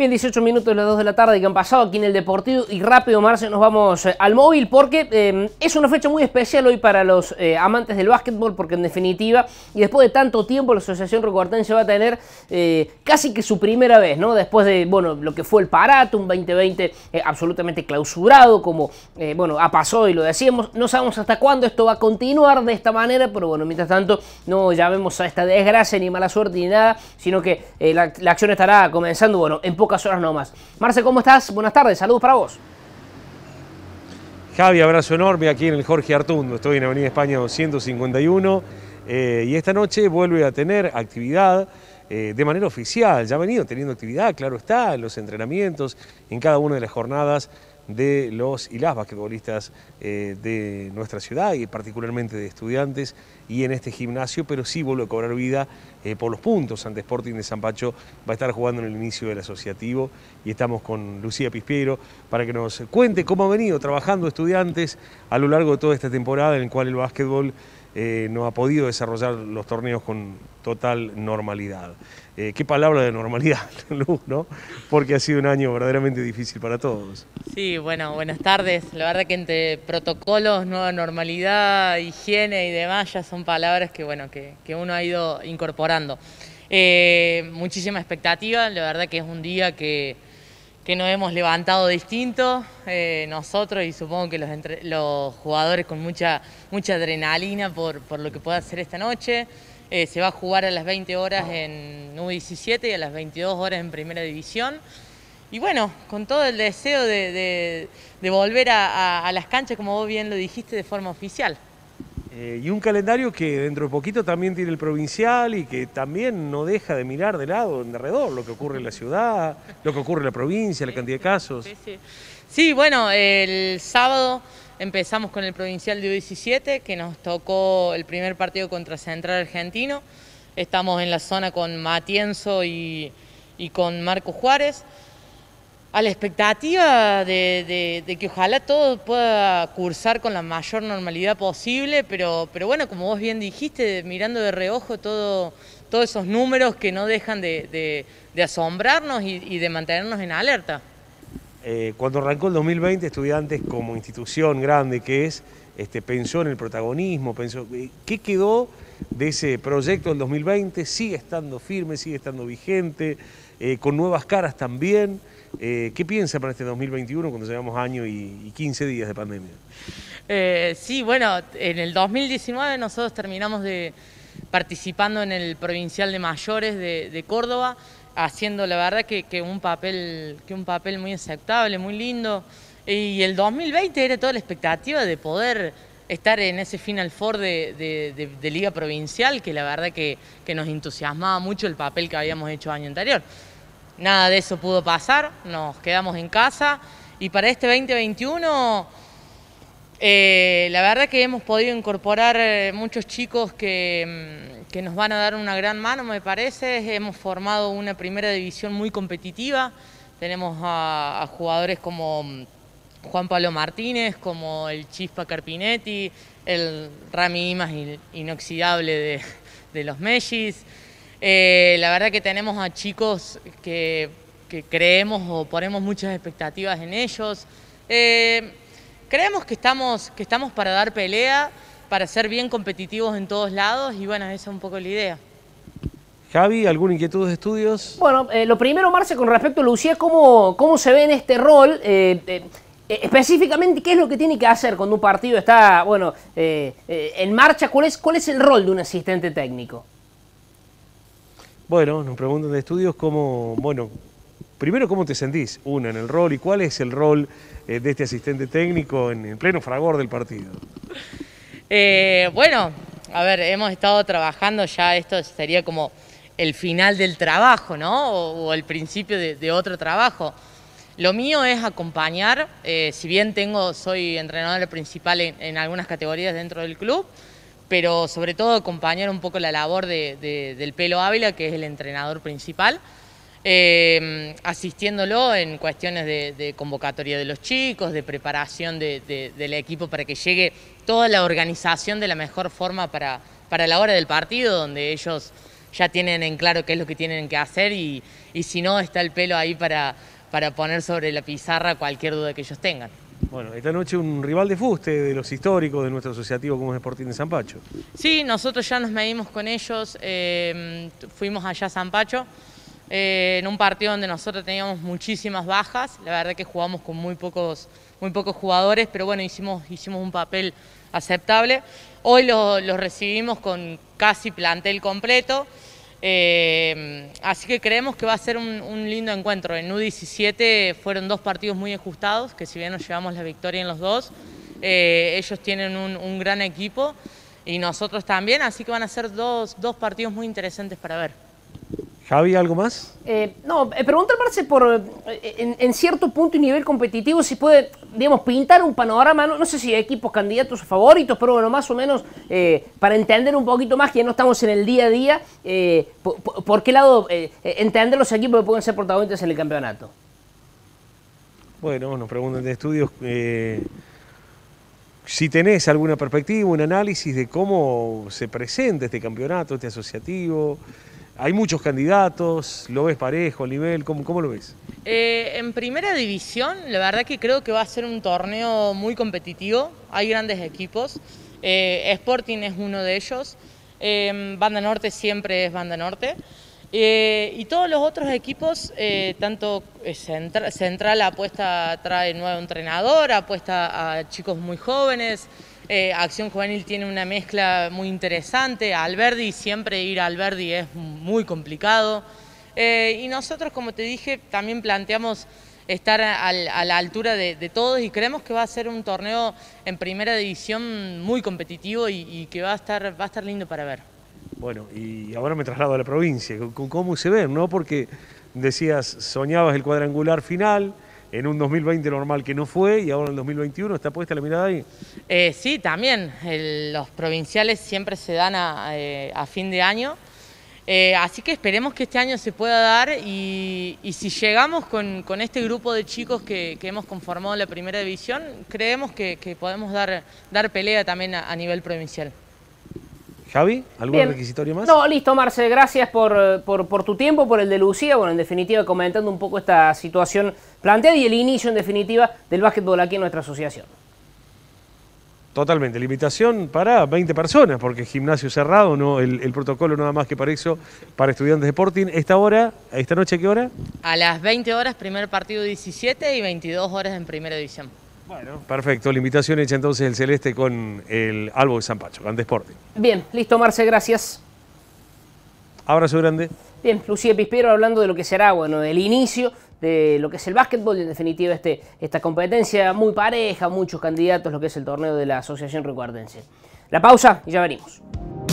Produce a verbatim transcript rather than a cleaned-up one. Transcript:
Bien, dieciocho minutos de las dos de la tarde que han pasado aquí en el Deportivo y rápido, Marce, nos vamos eh, al móvil porque eh, es una fecha muy especial hoy para los eh, amantes del básquetbol, porque en definitiva, y después de tanto tiempo, la Asociación Rigobertense va a tener eh, casi que su primera vez, ¿no? Después de, bueno, lo que fue el parate, un veinte veinte eh, absolutamente clausurado, como, eh, bueno, ha pasado y lo decíamos, no sabemos hasta cuándo esto va a continuar de esta manera, pero bueno, mientras tanto, no llamemos a esta desgracia ni mala suerte ni nada, sino que eh, la, la acción estará comenzando, bueno, en pocas horas nomás. Marce, ¿cómo estás? Buenas tardes, saludos para vos. Javi, abrazo enorme aquí en el Jorge Artundo. Estoy en Avenida España doscientos cincuenta y uno eh, y esta noche vuelve a tener actividad eh, de manera oficial. Ya ha venido teniendo actividad, claro está, en los entrenamientos, en cada una de las jornadas de los y las basquetbolistas eh, de nuestra ciudad y particularmente de estudiantes y en este gimnasio, pero sí vuelve a cobrar vida eh, por los puntos ante Sporting de San Pacho. Va a estar jugando en el inicio del asociativo y estamos con Lucía Pispiero para que nos cuente cómo ha venido trabajando estudiantes a lo largo de toda esta temporada en la cual el básquetbol eh, no ha podido desarrollar los torneos con total normalidad. Eh, qué palabra de normalidad, Luz, ¿no? Porque ha sido un año verdaderamente difícil para todos. Sí, bueno, buenas tardes. La verdad que entre protocolos, nueva normalidad, higiene y demás ya son palabras que, bueno, que, que uno ha ido incorporando. Eh, muchísima expectativa, la verdad que es un día que, que nos hemos levantado distinto, eh, nosotros y supongo que los, entre, los jugadores con mucha, mucha adrenalina por, por lo que pueda hacer esta noche. Eh, se va a jugar a las veinte horas en U diecisiete y a las veintidós horas en Primera División. Y bueno, con todo el deseo de, de, de volver a, a, a las canchas, como vos bien lo dijiste, de forma oficial. Eh, y un calendario que dentro de poquito también tiene el provincial y que también no deja de mirar de lado, de alrededor, lo que ocurre en la ciudad, lo que ocurre en la provincia, la cantidad de casos. Sí, sí. Sí, bueno, el sábado empezamos con el provincial de U diecisiete, que nos tocó el primer partido contra Central Argentino. Estamos en la zona con Matienzo y, y con Marco Juárez. A la expectativa de, de, de que ojalá todo pueda cursar con la mayor normalidad posible, pero, pero bueno, como vos bien dijiste, mirando de reojo todo, todos esos números que no dejan de, de, de asombrarnos y, y de mantenernos en alerta. Eh, cuando arrancó el dos mil veinte, Estudiantes como institución grande que es, este, pensó en el protagonismo, pensó, ¿qué quedó de ese proyecto del dos mil veinte? Sigue estando firme, sigue estando vigente, eh, con nuevas caras también. Eh, ¿Qué piensa para este dos mil veintiuno cuando llevamos año y, y quince días de pandemia? Eh, sí, bueno, en el dos mil diecinueve nosotros terminamos de participando en el Provincial de Mayores de, de Córdoba, haciendo la verdad que, que, un papel, que un papel muy aceptable, muy lindo. Y el dos mil veinte era toda la expectativa de poder estar en ese Final Four de, de, de, de Liga Provincial, que la verdad que, que nos entusiasmaba mucho el papel que habíamos hecho el año anterior. Nada de eso pudo pasar, nos quedamos en casa y para este veinte veintiuno eh, la verdad que hemos podido incorporar muchos chicos que, que nos van a dar una gran mano, me parece. Hemos formado una primera división muy competitiva, tenemos a, a jugadores como Juan Pablo Martínez, como el Chispa Carpinetti, el Rami Imas inoxidable de, de los Mellis. Eh, la verdad que tenemos a chicos que, que creemos o ponemos muchas expectativas en ellos. Eh, creemos que estamos, que estamos para dar pelea, para ser bien competitivos en todos lados y bueno, esa es un poco la idea. Javi, ¿alguna inquietud de estudios? Bueno, eh, lo primero, Marce, con respecto a Lucía, ¿cómo, cómo se ve en este rol? Eh, eh, específicamente, ¿qué es lo que tiene que hacer cuando un partido está, bueno, eh, eh, en marcha? ¿Cuál es, cuál es el rol de un asistente técnico? Bueno, nos preguntan de estudios cómo, bueno, primero cómo te sentís, una, en el rol y cuál es el rol eh, de este asistente técnico en el pleno fragor del partido. Eh, bueno, a ver, hemos estado trabajando ya, esto sería como el final del trabajo, ¿no? O, o el principio de, de otro trabajo. Lo mío es acompañar, eh, si bien tengo, soy entrenador principal en, en algunas categorías dentro del club, pero sobre todo acompañar un poco la labor de, de, del Pelo Ávila, que es el entrenador principal, eh, asistiéndolo en cuestiones de, de convocatoria de los chicos, de preparación de, de, del equipo para que llegue toda la organización de la mejor forma para, para la hora del partido, donde ellos ya tienen en claro qué es lo que tienen que hacer y, y si no, está el pelo ahí para, para poner sobre la pizarra cualquier duda que ellos tengan. Bueno, esta noche un rival de fuste de los históricos de nuestro asociativo como es Sporting de Zampacho. Sí, nosotros ya nos medimos con ellos, eh, fuimos allá a Zampacho, eh, en un partido donde nosotros teníamos muchísimas bajas, la verdad que jugamos con muy pocos, muy pocos jugadores, pero bueno, hicimos, hicimos un papel aceptable. Hoy los lo recibimos con casi plantel completo, eh, así que creemos que va a ser un, un lindo encuentro. En U diecisiete fueron dos partidos muy ajustados, que si bien nos llevamos la victoria en los dos, eh, ellos tienen un, un gran equipo y nosotros también, así que van a ser dos, dos partidos muy interesantes para ver. Javi, ¿algo más? Eh, no, eh, preguntar, Marce, por eh, en, en cierto punto y nivel competitivo, si puede, digamos, pintar un panorama, no, no sé si hay equipos candidatos favoritos, pero bueno, más o menos eh, para entender un poquito más, que ya no estamos en el día a día, eh, por, por, por qué lado eh, entender los equipos que pueden ser protagonistas en el campeonato. Bueno, nos preguntan de estudios eh, si tenés alguna perspectiva, un análisis de cómo se presenta este campeonato, este asociativo. Hay muchos candidatos, ¿lo ves parejo, al nivel? ¿Cómo, cómo lo ves? Eh, en primera división, la verdad que creo que va a ser un torneo muy competitivo, hay grandes equipos, eh, Sporting es uno de ellos, eh, Banda Norte siempre es Banda Norte, eh, y todos los otros equipos, eh, tanto Central, Central apuesta, trae nuevo entrenador, apuesta a chicos muy jóvenes, Eh, Acción Juvenil tiene una mezcla muy interesante, Alberdi, siempre ir a Alberdi es muy complicado, eh, y nosotros, como te dije, también planteamos estar a, a la altura de, de todos y creemos que va a ser un torneo en primera división muy competitivo y, y que va a estar, va a estar lindo para ver. Bueno, y ahora me traslado a la provincia, ¿cómo se ven, no? Porque decías, soñabas el cuadrangular final, en un dos mil veinte normal que no fue, y ahora en el dos mil veintiuno, ¿está puesta la mirada ahí? Eh, sí, también. El, los provinciales siempre se dan a, eh, a fin de año, eh, así que esperemos que este año se pueda dar y, y si llegamos con, con este grupo de chicos que, que hemos conformado en la primera división, creemos que, que podemos dar, dar pelea también a, a nivel provincial. Javi, ¿algún Bien. requisitorio más? No, listo, Marce, gracias por, por, por tu tiempo, por el de Lucía, bueno, en definitiva comentando un poco esta situación planteada y el inicio, en definitiva, del básquetbol aquí en nuestra asociación. Totalmente, limitación para veinte personas, porque gimnasio cerrado, no el, el protocolo nada más que para eso, para estudiantes de Sporting. ¿Esta hora, esta noche a qué hora? A las veinte horas, primer partido diecisiete y veintidós horas en primera división. Bueno, perfecto, la invitación hecha entonces el Celeste con el Albo de Zampacho, Grande Sporting. Bien, listo, Marce, gracias. Abrazo grande. Bien, Lucía Pispero hablando de lo que será, bueno, el inicio de lo que es el básquetbol y en definitiva este, esta competencia muy pareja, muchos candidatos, lo que es el torneo de la Asociación Ricardense. La pausa y ya venimos.